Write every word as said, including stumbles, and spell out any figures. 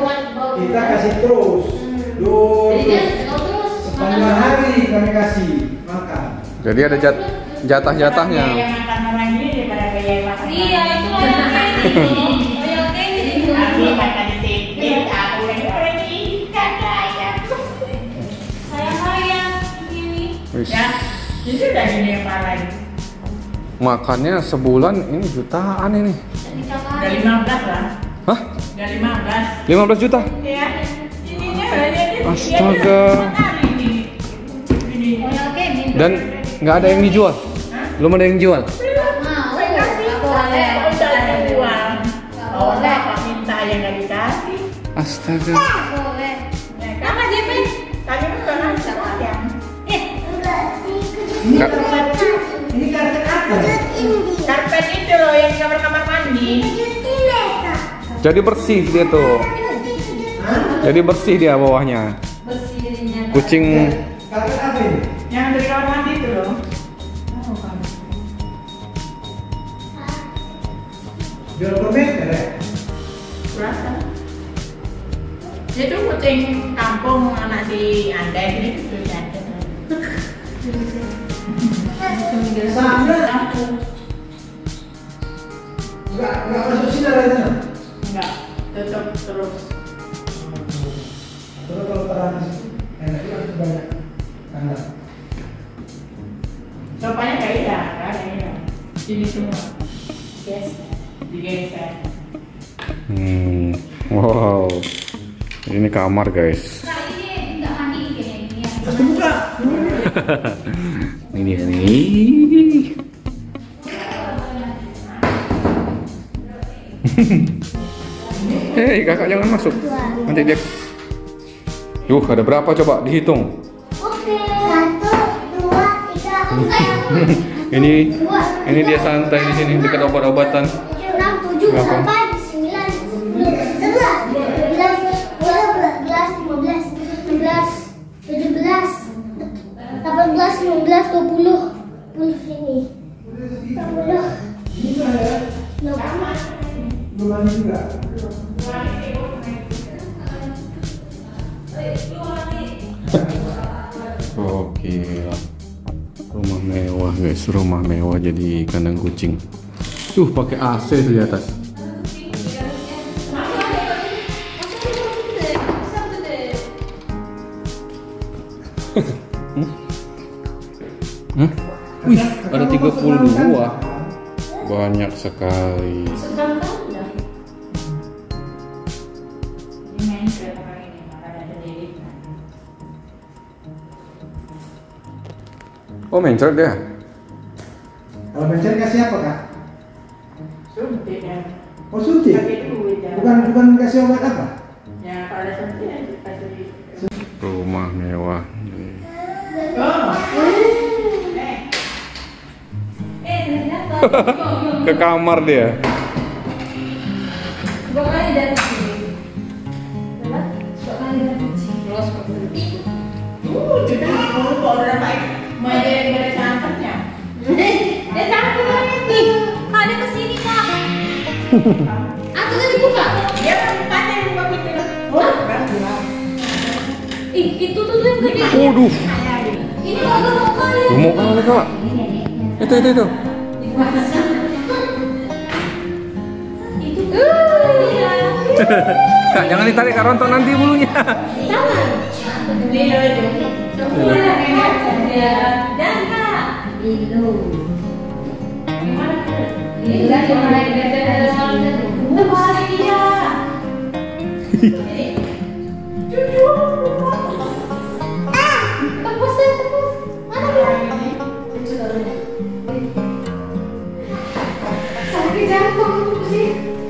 kita kasih terus. Duh, sepanjang hari kami kasih makan. Jadi ada jat jatah-jatahnya. Makan orang ini daripada kayak makan. Iya, itu Aku makan di T V, aku yang orang ini kagak ya. sayang-sayang ini. Ya, itu udah gini yang lain. Makannya sebulan ini jutaan ini. Udah lima belas lah. Hah? Udah lima belas. lima belas juta? Iya. Ininya ini. Astaga. Dan nggak ada yang dijual? Belum ada yang jual? Oh, Pak minta yang nggak dikasih. Astaga. Apa J P? Tadi kan udah ngasih ya. Nggak. Ini karpet apa? Karpet itu loh yang di kamar-kamar mandi. Jadi bersih dia tuh. Jadi bersih dia bawahnya. Kucing. Karpet apa ini? Yang dari kamar mandi itu loh. Jual per meter ya? Berapa? Itu kucing kampung anak si Anda ini tuh ada. Sama? Enggak, enggak masuk sinar ya sana? Enggak, tutup terus. Terus kalau terang enak juga harus banyak kandang. Sopanya kayak ya, kan ya. Sini semua. Yes. Digeser. Hmm. Wow. Ini kamar guys. Terus dibuka. Ini nih. Hei kakak jangan masuk. Nanti dia. Yuh ada berapa coba dihitung. Oke. Satu, dua, tiga, empat. Ini ini dia santai di sini dekat obat-obatan. Enam, tujuh, delapan, sembilan, sepuluh, sebelas, dua belas, dua belas, lima belas, enam belas, tujuh belas, delapan belas, sembilan belas, dua puluh, puluh sini, dua puluh. Belum juga. Oke. Rumah mewah guys, rumah mewah jadi kandang kucing. Tuh pakai A C tuh di atas. hmm? Hmm? Wih, ada tiga puluh dua. Banyak sekali. Oh, mencret dia. Kalau mencret kasih apa kak? Suntik ya. Oh suntik? Pakai duit ya. Bukan bukan kasih obat apa? Ya kalau ada suntik ya dikasih. Rumah mewah. Oh. Ke kamar dia. Dua kali dari sini. Dua kali dari kucing. Los Uh, jadi kalau udah baik, mau jadi dari santannya. Eh, takut banget nih. Kak, dia kesini kak. Aku tadi buka. Dia kan tanya yang buka pintu. Oh, berapa? Ih, itu tuh tuh yang gede. Waduh, Ini kagak mau kali. gemuk kali kak. Itu itu itu. Itu. Iya. Kak, jangan ditarik kak, rontok nanti bulunya. Lilo itu. Dan kak. Lilo. Lilo cuma lagi dalam. Kembali dia. Ah, tepus deh, tepus. Mana dia? Sakit jantung sih.